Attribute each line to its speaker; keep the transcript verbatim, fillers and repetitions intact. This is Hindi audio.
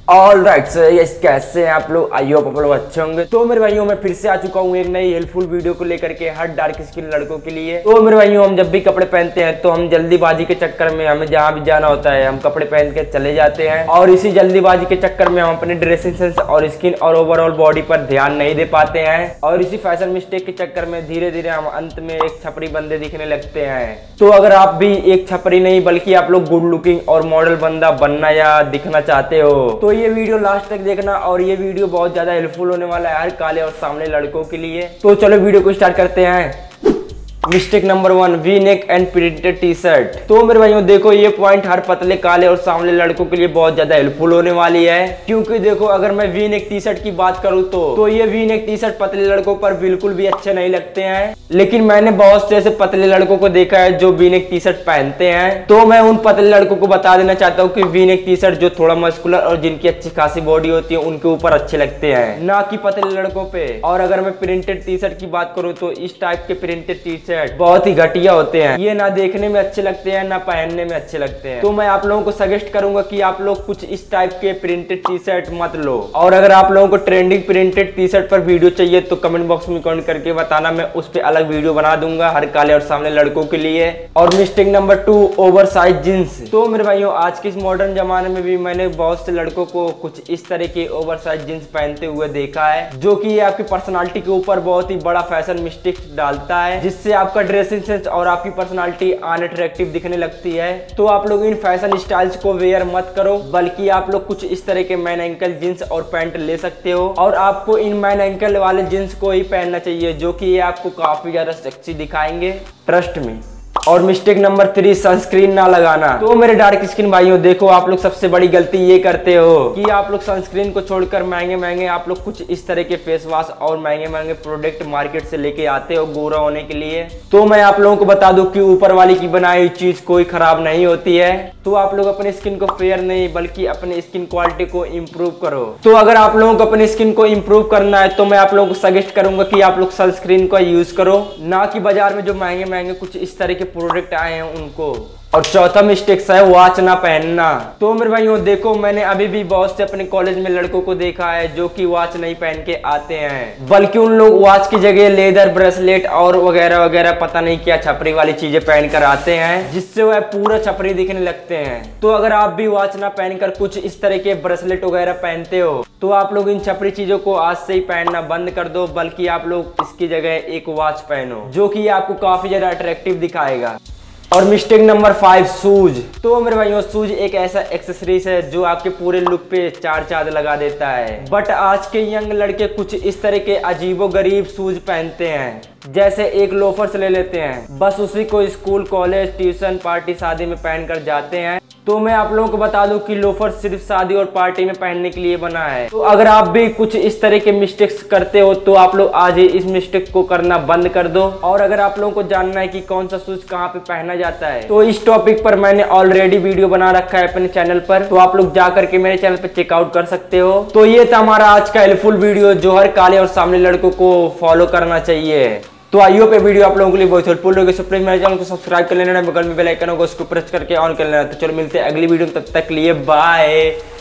Speaker 1: ऑल राइट सर, यस कैसे हैं आप लोग? आई होप आप लोग अच्छे होंगे। तो मेरे भाइयों मैं फिर से आ चुका हूँ एक नई हेल्पफुल वीडियो को लेकर के हर डार्क स्किन लड़कों के लिए। तो मेरे भाइयों हम जब भी कपड़े पहनते हैं तो हम जल्दीबाजी के चक्कर में हमें जहाँ भी जाना होता है हम कपड़े पहन के चले जाते हैं, और इसी जल्दीबाजी के चक्कर में हम अपने ड्रेसिंग सेंस और स्किन और ओवरऑल बॉडी पर ध्यान नहीं दे पाते हैं, और इसी फैशन मिस्टेक के चक्कर में धीरे धीरे हम अंत में एक छपरी बंदे दिखने लगते हैं। तो अगर आप भी एक छपरी नहीं बल्कि आप लोग गुड लुकिंग और मॉडल बंदा बनना या दिखना चाहते हो तो ये वीडियो लास्ट तक देखना, और ये वीडियो बहुत ज्यादा हेल्पफुल होने वाला है हर काले और सामने लड़कों के लिए। तो चलो वीडियो को स्टार्ट करते हैं। Mistake number one, V neck and printed T shirt. तो मेरे भाइयों देखो ये पॉइंट हर पतले काले और सामने लड़कों के लिए बहुत ज्यादा हेल्पफुल होने वाली है, क्योंकि देखो अगर मैं वी नेक टी शर्ट की बात करूँ तो तो ये वी नेक टी शर्ट पतले लड़कों पर बिल्कुल भी अच्छे नहीं लगते हैं, लेकिन मैंने बहुत से ऐसे पतले लड़कों को देखा है जो वी नेक टी शर्ट पहनते हैं। तो मैं उन पतले लड़कों को बता देना चाहता हूँ कि वी नेक टी शर्ट जो थोड़ा मस्कुलर और जिनकी अच्छी खासी बॉडी होती है उनके ऊपर अच्छे लगते हैं, ना कि पतले लड़कों पे। और अगर मैं प्रिंटेड टी शर्ट की बात करूँ तो इस टाइप के प्रिंटेड टी शर्ट बहुत ही घटिया होते हैं, ये ना देखने में अच्छे लगते हैं ना पहनने में अच्छे लगते हैं। तो मैं आप लोगों को सजेस्ट करूंगा कि आप लोग कुछ इस टाइप के प्रिंटेड टी शर्ट मत लो। और अगर आप लोगों को ट्रेंडिंग प्रिंटेड टी शर्ट पर वीडियो चाहिए तो कमेंट बॉक्स में कमेंट करके बताना, मैं उस पर अलग वीडियो बना दूंगा हर काले और सामने लड़कों के लिए। और mistake number two, oversize jeans. तो मेरे भाइयों आज के इस मॉडर्न जमाने में भी मैंने बहुत से लड़कों को कुछ इस तरह के ओवर साइज जींस पहनते हुए देखा है, जो कि ये आपकी पर्सनालिटी के ऊपर बहुत ही बड़ा फैशन मिस्टेक डालता है, जिससे आपका ड्रेसिंग सेंस और आपकी पर्सनालिटी अनअट्रैक्टिव दिखने लगती है। तो आप लोग इन फैशन स्टाइल्स को वेयर मत करो, बल्कि आप लोग कुछ इस तरह के मैन एंकल जींस और पैंट ले सकते हो, और आपको इन मैन एंकल वाले जींस को ही पहनना चाहिए, जो कि ये आपको काफी ज्यादा सेक्सी दिखाएंगे, ट्रस्ट में। और मिस्टेक नंबर थ्री, सनस्क्रीन ना लगाना। तो मेरे डार्क स्किन भाइयों देखो आप लोग सबसे बड़ी गलती ये करते हो कि आप लोग सनस्क्रीन को छोड़कर महंगे महंगे आप लोग कुछ इस तरह के फेस वॉश और महंगे महंगे प्रोडक्ट मार्केट से लेके आते हो गोरा होने के लिए। तो मैं आप लोगों को बता दूं कि ऊपर वाली की बनाई हुई चीज कोई खराब नहीं होती है। तो आप लोग अपने स्किन को फेयर नहीं बल्कि अपने स्किन क्वालिटी को इम्प्रूव करो। तो अगर आप लोगों को अपनी स्किन को इम्प्रूव करना है तो मैं आप लोगों को सजेस्ट करूंगा कि आप लोग सनस्क्रीन का यूज करो, ना कि बाजार में जो महंगे महंगे कुछ इस तरह के प्रोडक्ट आए हैं उनको। और चौथा मिस्टेक है वॉच ना पहनना। तो मेरे भाइयों देखो मैंने अभी भी बहुत से अपने कॉलेज में लड़कों को देखा है जो कि वॉच नहीं पहन के आते हैं, बल्कि उन लोग वॉच की जगह लेदर ब्रेसलेट और वगैरह वगैरह पता नहीं क्या छपरी वाली चीजें पहन कर आते हैं, जिससे वह पूरा छपरी दिखने लगते हैं। तो अगर आप भी वॉच ना पहनकर कुछ इस तरह के ब्रेसलेट वगैरह पहनते हो तो आप लोग इन छपरी चीजों को आज से ही पहनना बंद कर दो, बल्कि आप लोग इसकी जगह एक वॉच पहनो, जो कि आपको काफी ज्यादा अट्रैक्टिव दिखाएगा। और मिस्टेक नंबर फाइव, शूज। तो मेरे भाइयों शूज एक ऐसा एक्सेसरीज है जो आपके पूरे लुक पे चार चांद लगा देता है, बट आज के यंग लड़के कुछ इस तरह के अजीबो गरीब शूज पहनते हैं, जैसे एक लोफर्स ले लेते हैं, बस उसी को स्कूल कॉलेज ट्यूशन पार्टी शादी में पहन कर जाते हैं। तो मैं आप लोगों को बता दूं कि लोफर सिर्फ शादी और पार्टी में पहनने के लिए बना है। तो अगर आप भी कुछ इस तरह के मिस्टेक्स करते हो तो आप लोग आज ही इस मिस्टेक को करना बंद कर दो। और अगर आप लोगों को जानना है कि कौन सा शूज कहाँ पे पहना जाता है तो इस टॉपिक पर मैंने ऑलरेडी वीडियो बना रखा है अपने चैनल पर, तो आप लोग जा करके मेरे चैनल पर चेकआउट कर सकते हो। तो ये था हमारा आज का हेल्पफुल वीडियो जो हर काले और सामने लड़कों को फॉलो करना चाहिए। तो आइयो पे वीडियो आप लोगों के लिए बहुत हेल्पफुल होगी, सो प्लीज मेरे चैनल को सब्सक्राइब कर लेना, बगल में बेल आइकन होगा उसको प्रेस करके ऑन कर लेना। तो चलो मिलते हैं अगली वीडियो में, तब तक लिए बाय।